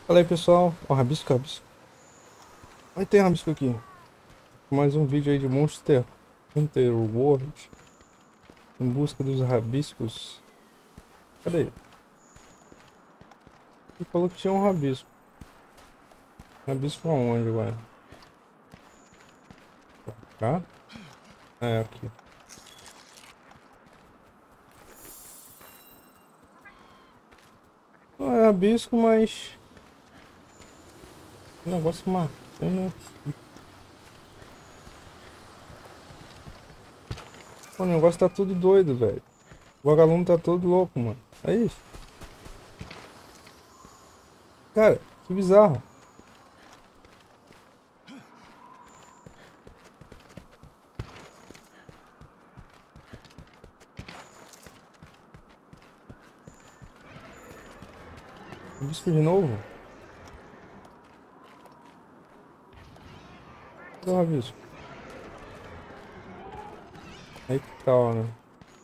Fala aí pessoal, ó, rabisco, rabisco. Vai ter rabisco aqui. Mais um vídeo aí de Monster Hunter World. Em busca dos rabiscos. Cadê ele? Ele falou que tinha um rabisco. Rabisco aonde, agora? Cá? É, aqui. Não é rabisco, mas... Um negócio marcando. O negócio tá tudo doido, velho. O vagalume tá todo louco, mano. É isso. Cara, que bizarro. Rabisco de novo? Cadê o rabisco? Aí que tal, né?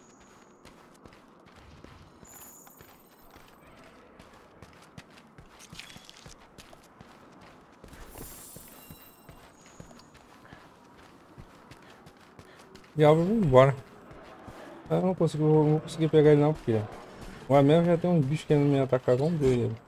E a vamos embora. Eu não vou conseguir pegar ele não, porque... O mesmo já tem uns bichos querendo me atacar, vamos ver ele.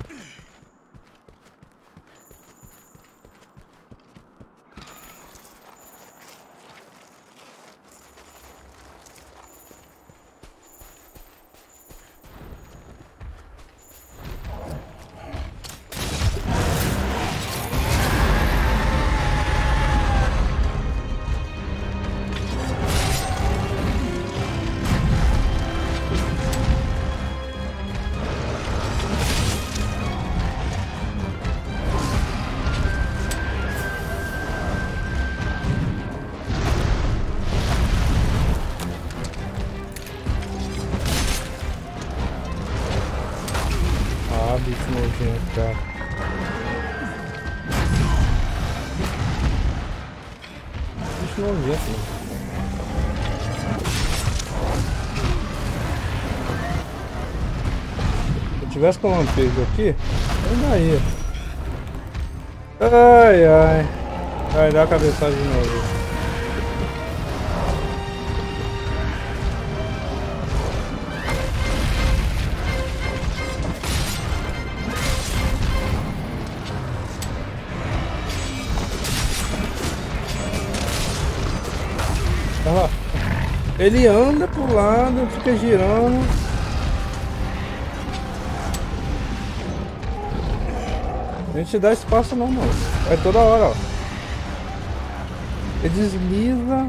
Ah, bicho nojento, cara. Bicho nojento, mano. Se eu tivesse com lampejo aqui, ainda ia. Ai, ai. Vai dar a cabeçada de novo. Olha lá. Ele anda pro lado, fica girando. A gente dá espaço não, mano. É toda hora, ó. Ele desliza.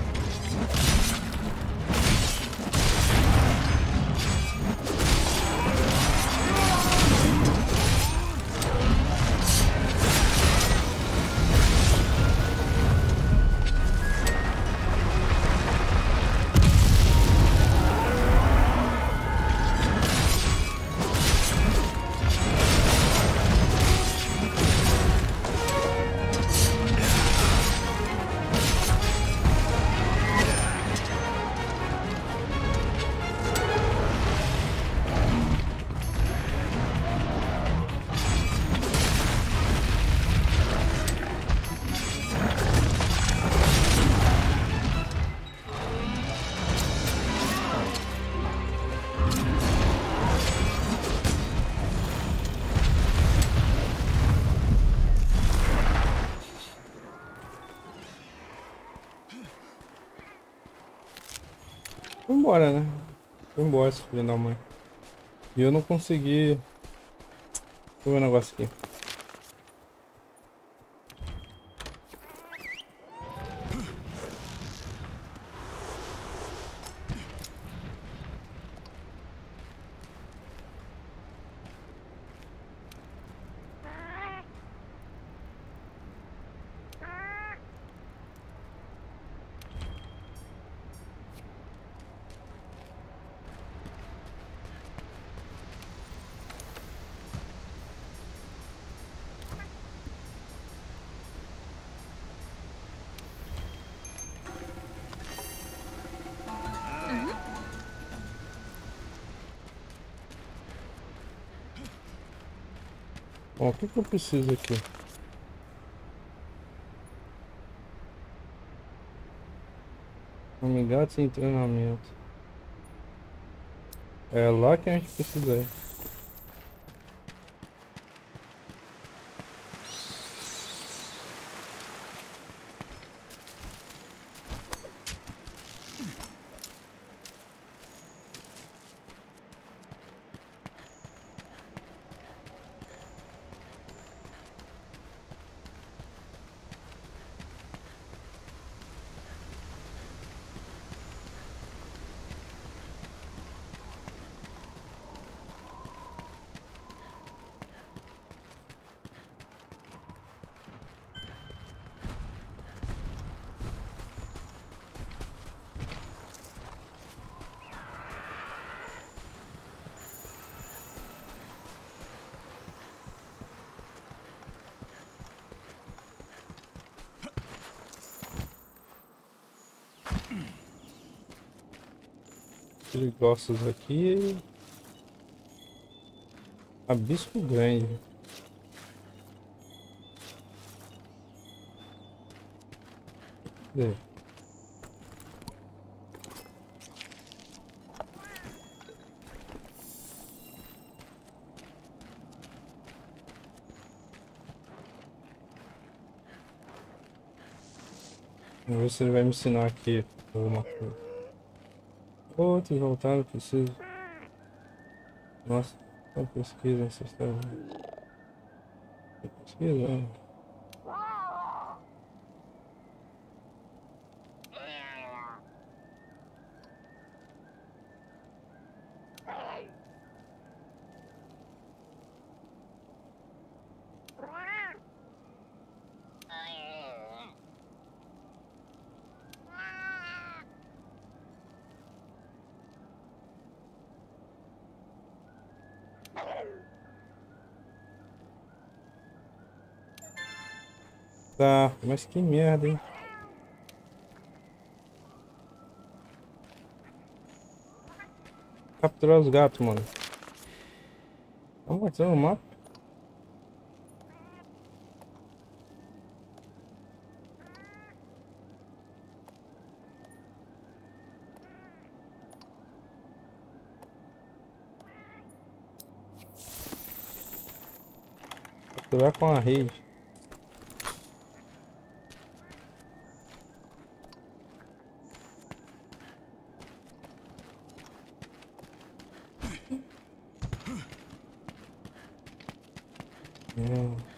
Foi embora, né? Foi embora esse filho da mãe. E eu não consegui. Deixa eu ver um negócio aqui. Bom, o que que eu preciso aqui? Amigados em treinamento. É lá que a gente precisa ir. Perigosos aqui. Abisco grande. Cadê? Vamos ver se ele vai me ensinar aqui alguma coisa. Outros voltaram, preciso. Nossa, só pesquisa ancestral. Pesquisa. Tá, mas que merda, hein? Capturar os gatos, mano. Tá mostrando o mapa? Capturar com a rede. É.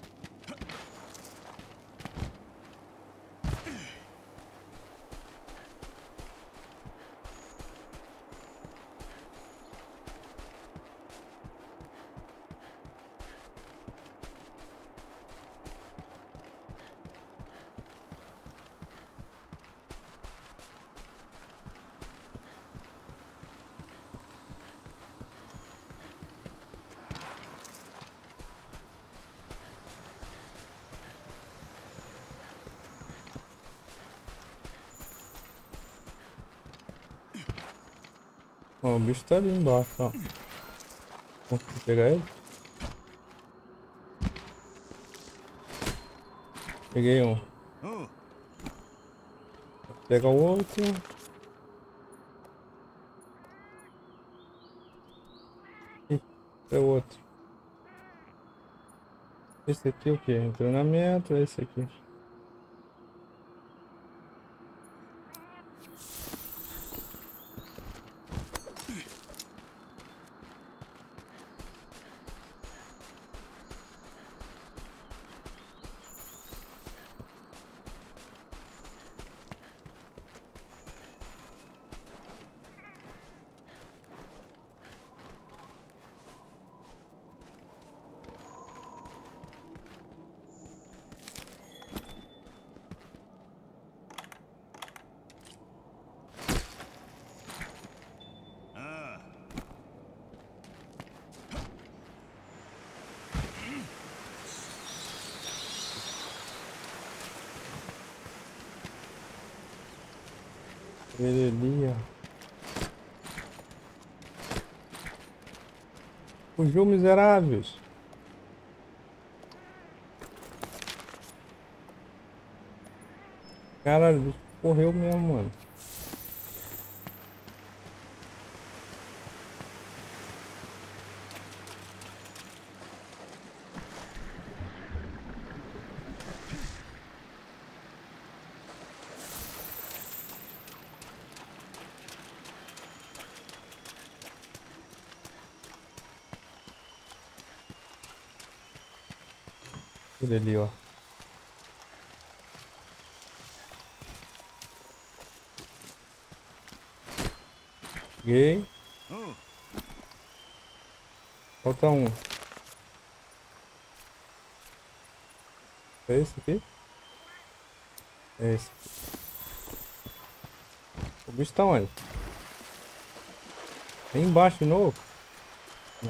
Ó, o bicho tá ali embaixo, ó. Vou pegar ele. Peguei um. Pega o outro. E pega o outro. Esse aqui é o que? Treinamento, é esse aqui. Ele ali, ó. Fugiu, miseráveis. Caralho, o bicho correu mesmo, mano. Ele ali, ó. Peguei. Falta um. É esse aqui? É esse. O bicho tá onde? Aí embaixo de novo? Não.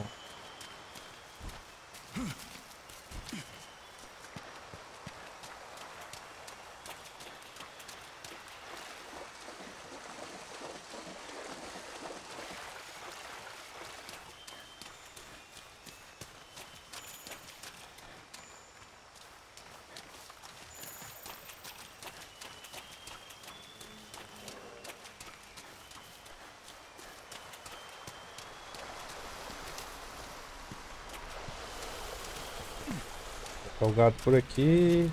Tá o gato por aqui.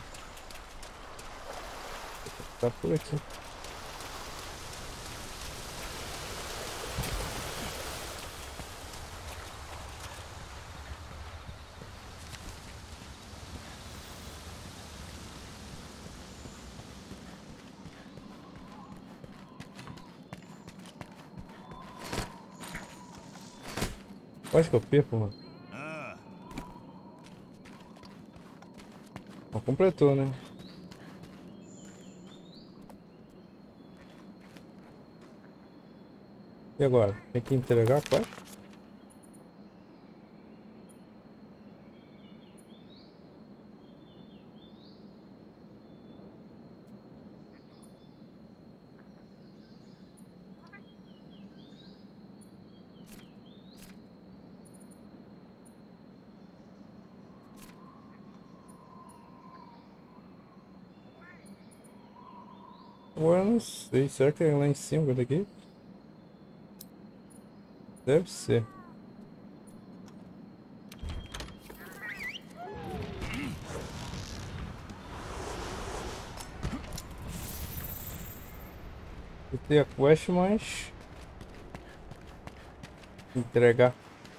Tá por aqui. Quase que eu perco, mano. Ó, completou, né? E agora? Tem que entregar, quase? Agora eu não sei. Será que é lá em cima daqui? Deve ser. Eu tenho a quest, mas... entregar.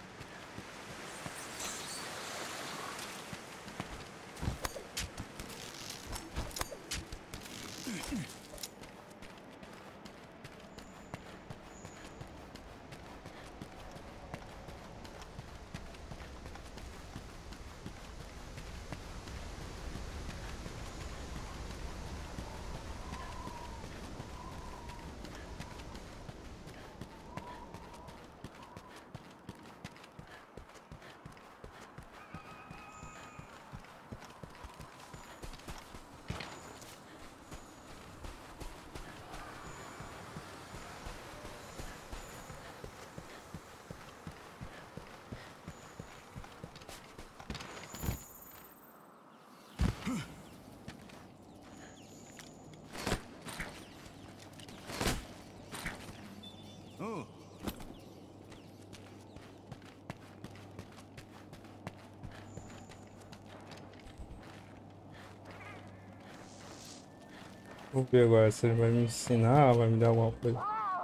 Vamos ver agora se ele vai me ensinar, vai me dar alguma coisa.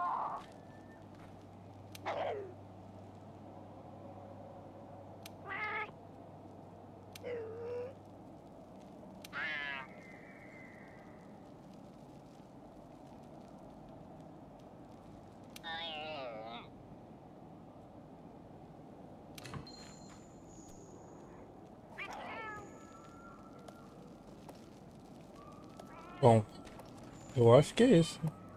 Bom, eu acho que é isso.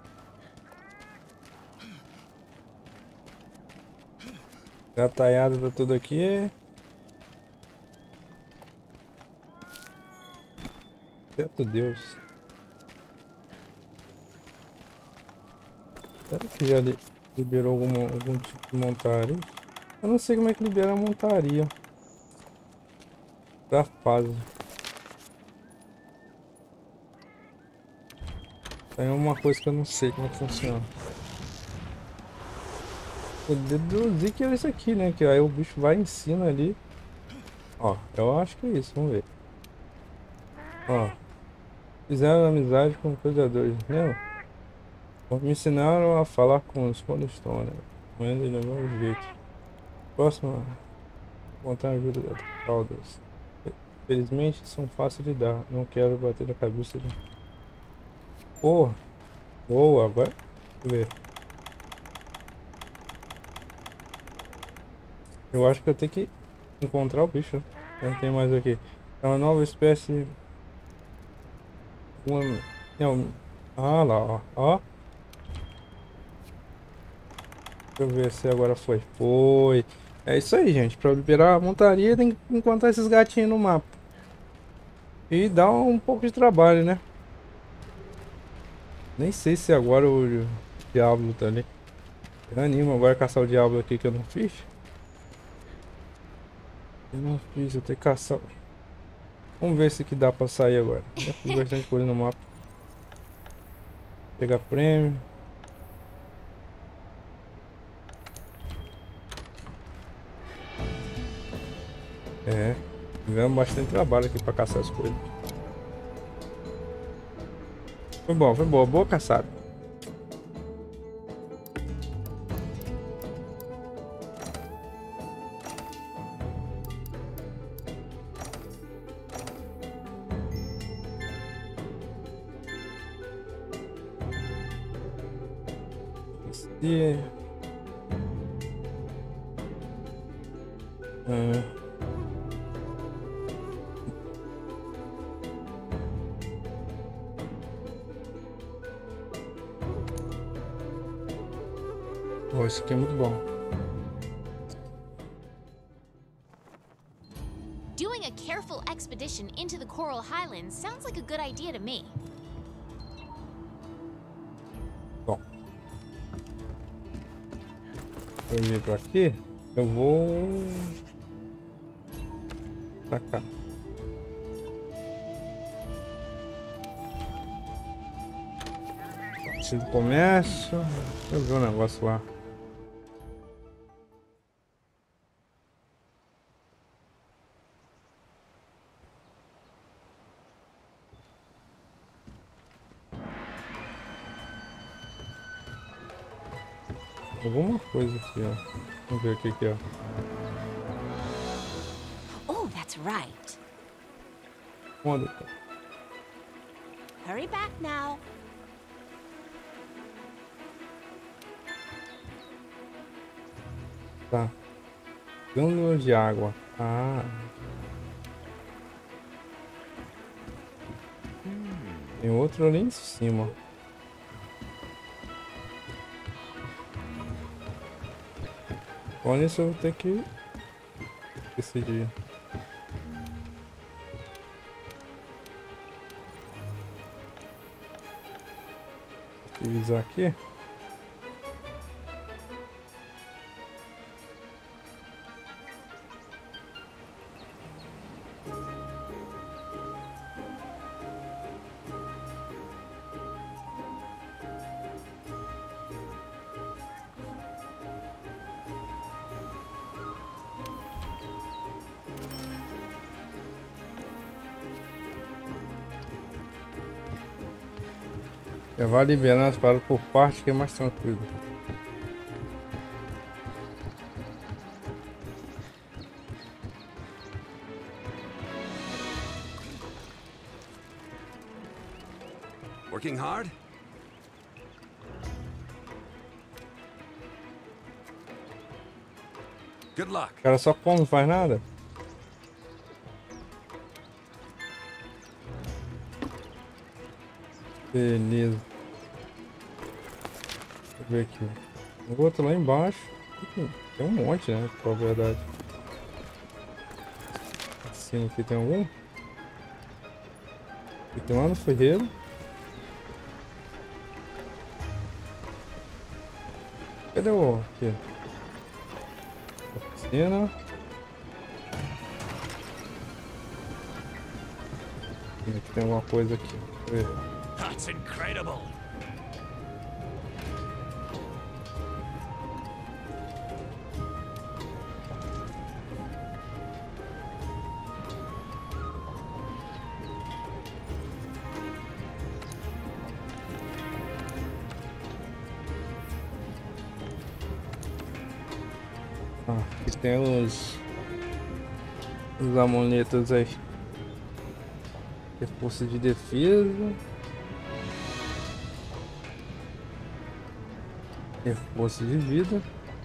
Gataiada tá tudo aqui. Certo Deus. Será que já liberou algum tipo de montaria? Eu não sei como é que libera a montaria da fase. É uma coisa que eu não sei como funciona. Eu deduzi que é isso aqui, né? Que aí o bicho vai em cima ali. Ó, eu acho que é isso, vamos ver. Ó, fizeram amizade com predadores, lembra? Me ensinaram a falar com os Stone, mas do mesmo jeito. Próximo, contar a ajuda da Caldas. Felizmente são fáceis de dar, não quero bater na cabeça de. Porra, boa, agora. Deixa eu ver. Eu acho que eu tenho que encontrar o bicho. Não tem mais aqui. É uma nova espécie. Uma. É um... Ah lá, ó. Ó. Deixa eu ver se agora foi. Foi. É isso aí, gente. Pra liberar a montaria tem que encontrar esses gatinhos no mapa. E dá um pouco de trabalho, né? Nem sei se agora o Diablo tá ali. Eu animo agora caçar o Diablo aqui que eu não fiz. Eu não fiz, eu tenho que caçar. Vamos ver se que dá pra sair agora. Já fiz bastante coisa no mapa. Pegar prêmio. É. Tivemos bastante trabalho aqui pra caçar as coisas. Foi bom, foi boa. Boa caçada. E... Oh, isso aqui é muito bom. Doing a careful expedition into the Coral Highlands sounds like a good idea to me. Bom. Eu vir pra aqui. Eu vou... pra cá. Preciso do comércio. Deixa eu ver um negócio lá. Alguma coisa aqui, ó. Vamos ver o que que é. Oh, that's right. Onde tá? Hurry back now. Tá. Gândula de água. Ah. Tem outro ali em cima. Com isso eu vou ter que decidir. Utilizar aqui. Já vai liberando as paradas por parte que é mais tranquilo. Working hard? Good luck. O cara só come, não faz nada. Beleza. Deixa eu ver aqui. O outro lá embaixo. Tem um monte, né? Pra verdade. Assim, aqui tem algum? Aqui tem lá no ferreiro. Cadê o aqui? Oficina. Aqui tem alguma coisa aqui. Deixa eu ver. That's incredible. Ah, aqui tem os amuletos aí. Reforço de defesa. Reforço de vida.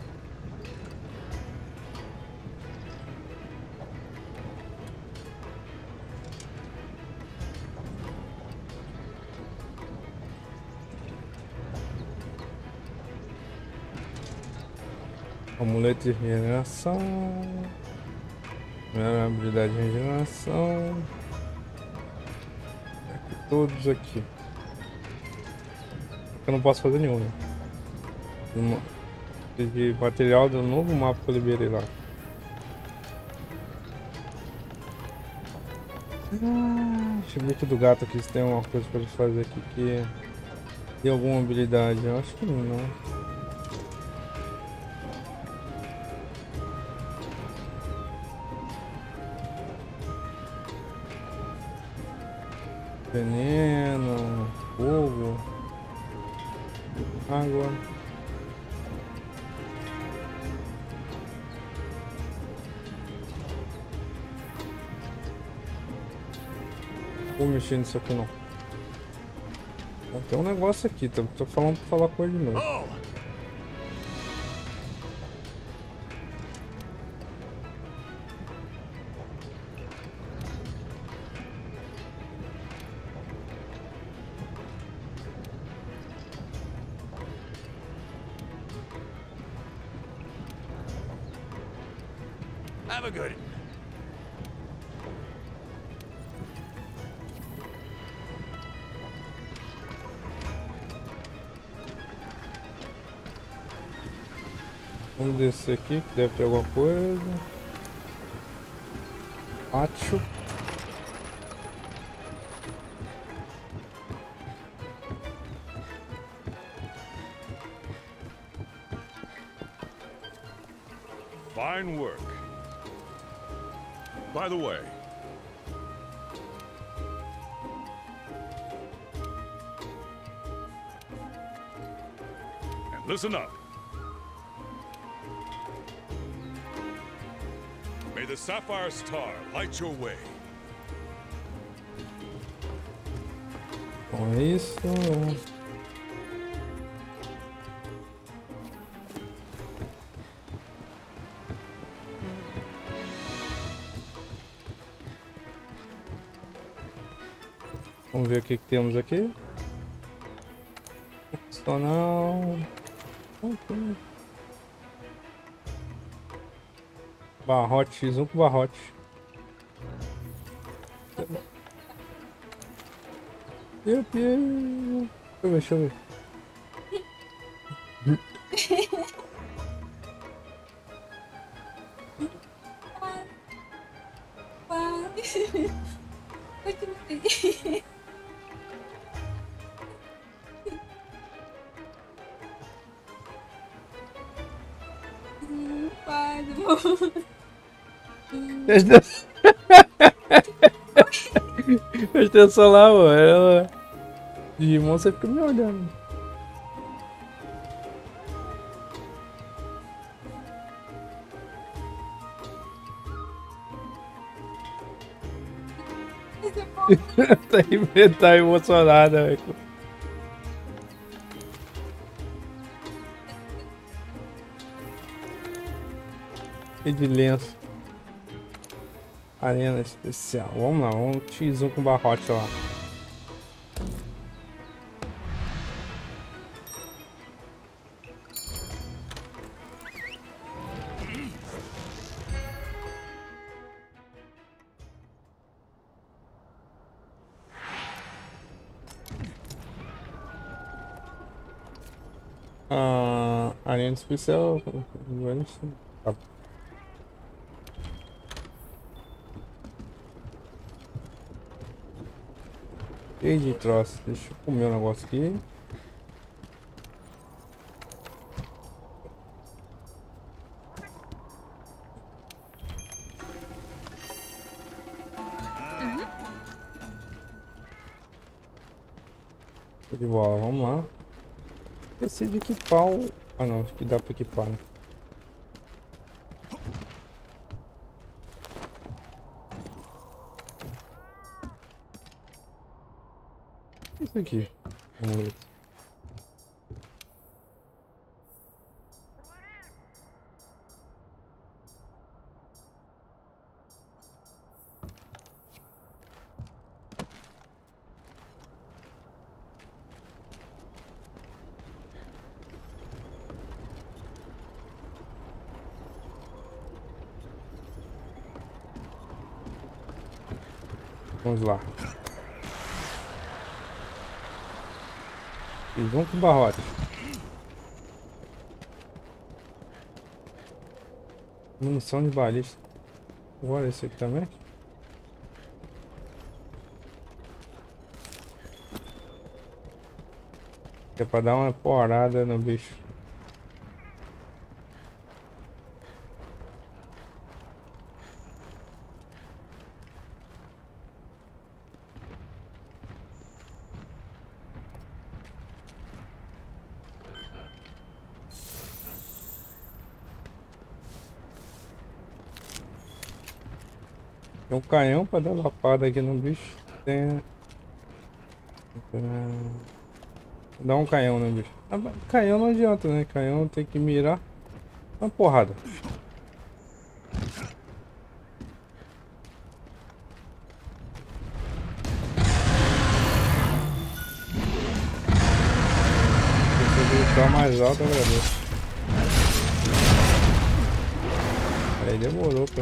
Amuleto de regeneração. Minha habilidade de regeneração. Todos aqui. Eu não posso fazer nenhum, né? De material do novo mapa que eu liberei lá. Deixa eu ver aqui do gato aqui se tem alguma coisa pra ele fazer aqui que tem alguma habilidade. Eu acho que não. Veneno, fogo, água. Vou mexer nisso aqui não. Tem um negócio aqui, tô falando pra falar com ele de novo. Oh! Have a good one. Vamos descer aqui, que deve ter alguma coisa. Acho. Fine work. By the way, and listen up. May the Sapphire Star light your way. Com isso. Vamos ver o que temos aqui. Opcional. Ok. Barrote X1 com barrote. Meu Deus. Deixa eu ver. Presta atenção lá, mano. Ela... Digimon, você fica me olhando. Tá emocionada, velho. E de lenço. Arena especial. Vamos lá, vamos X1 com barrote lá. Arena especial. Tá. Cheio de troço. Deixa eu comer um negócio aqui. De bola, vamos lá. Esqueci de equipar o... Ah não, acho que dá pra equipar, né? Isso aqui. Vamos ver. Vamos lá. E vamos com barrote. Munição de balista. Bora esse aqui também. É pra dar uma porrada no bicho. Tem um canhão pra dar lapada aqui no bicho. Tem... Dá um canhão no bicho. Ah, canhão não adianta, né? Canhão tem que mirar. Uma porrada. Se você deixar mais alto, eu agradeço. Aí demorou pra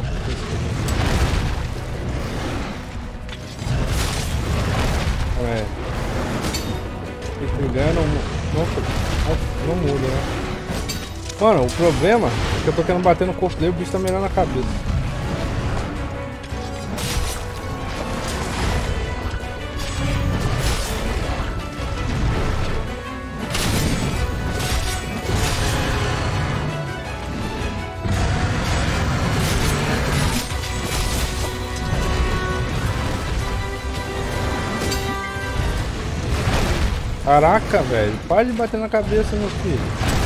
se puder, não muda, né? Mano, o problema é que eu tô querendo bater no corpo dele e o bicho tá mirando na cabeça. Caraca, velho. Para de bater na cabeça, meu filho.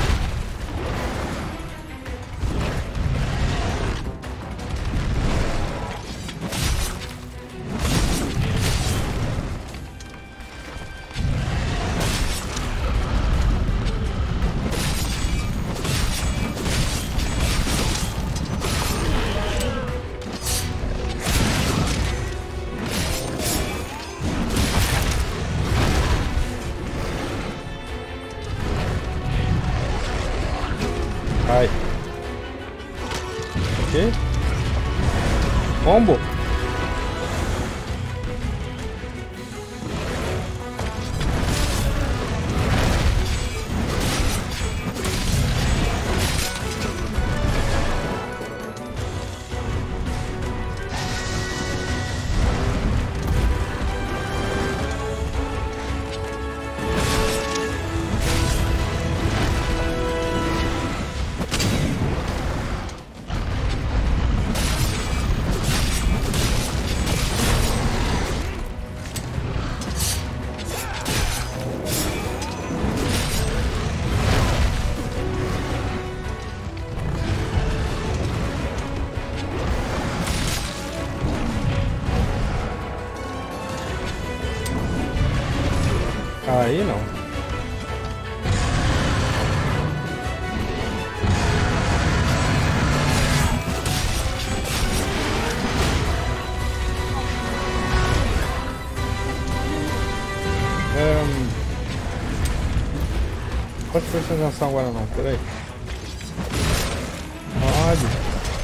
Ai. Ok. Combo. Aí não. Pode prestar atenção agora não, peraí. Pode.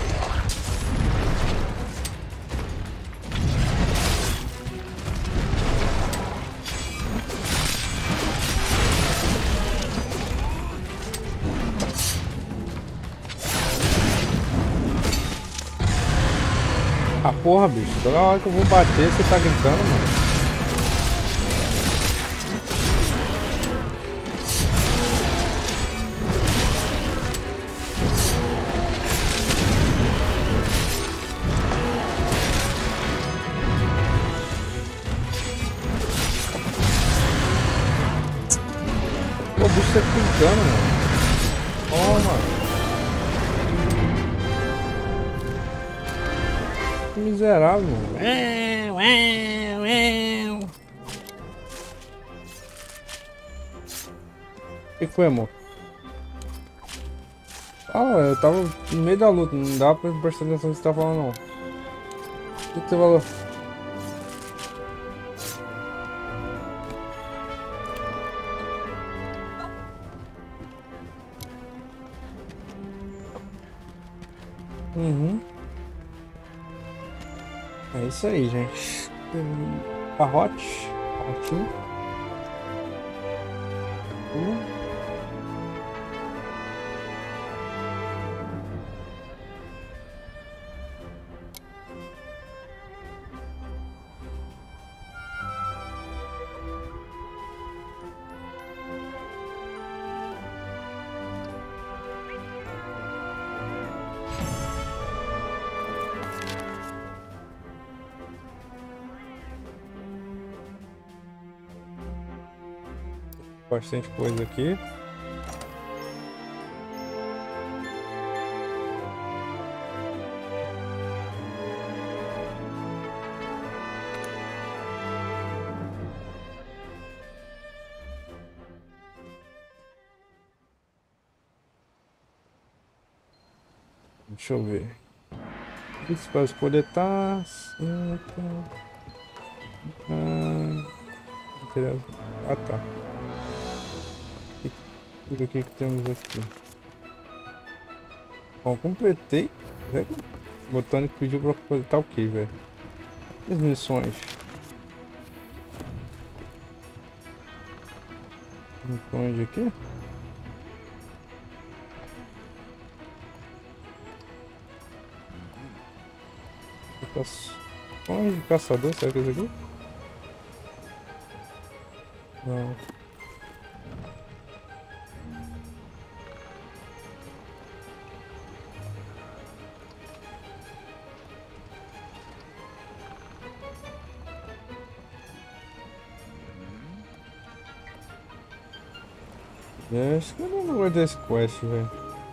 Ah, porra, bicho. Toda hora que eu vou bater, você tá gritando, mano. Pô, o bicho tá gritando, mano. Toma. Que miserável, mano. O que foi, amor? Ah, eu tava no meio da luta, não dá pra prestar atenção no que você tá falando, não. O que você falou? Uhum. É isso aí, gente. Carrote. Carrotinho. Bastante coisa aqui. Deixa eu ver. Isso para coletar. Ah, tá. O que temos aqui? Bom, completei. O botânico pediu para completar o que, velho? As missões. Missões aqui. Missões de caçador, será que é isso aqui? Não. Acho que eu não vou desse quest, velho.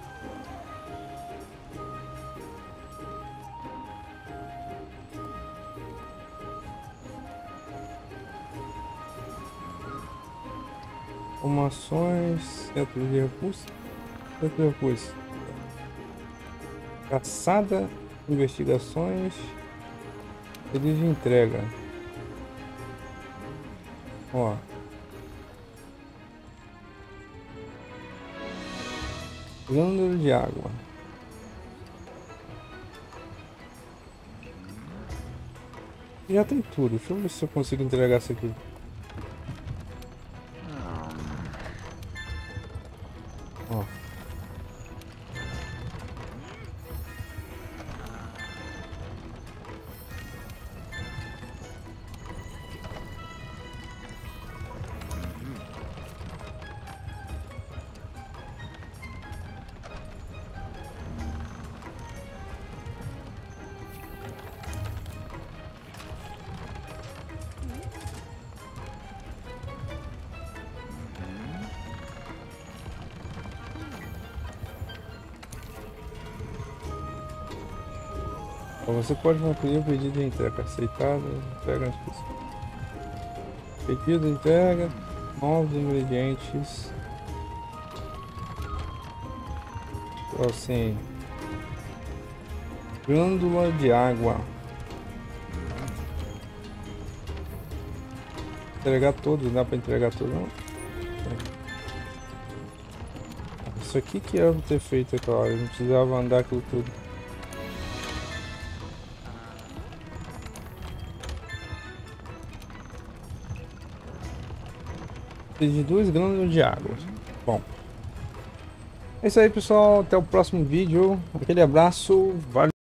Formações, centro de recursos, centro de recursos. Caçada, investigações, pedido de entrega. Ó. Glândula de água. Já tem tudo. Deixa eu ver se eu consigo entregar isso aqui. Ó. Você pode concluir o pedido de entrega aceitado, entrega específica. Pedido de entrega, novos ingredientes. Então, assim, glândula de água. Entregar todos, dá para entregar tudo, não? Isso aqui que era ter feito aquela hora, não precisava andar aquilo tudo. De 2 glândulas de água. Bom, é isso aí, pessoal. Até o próximo vídeo. Aquele abraço. Valeu.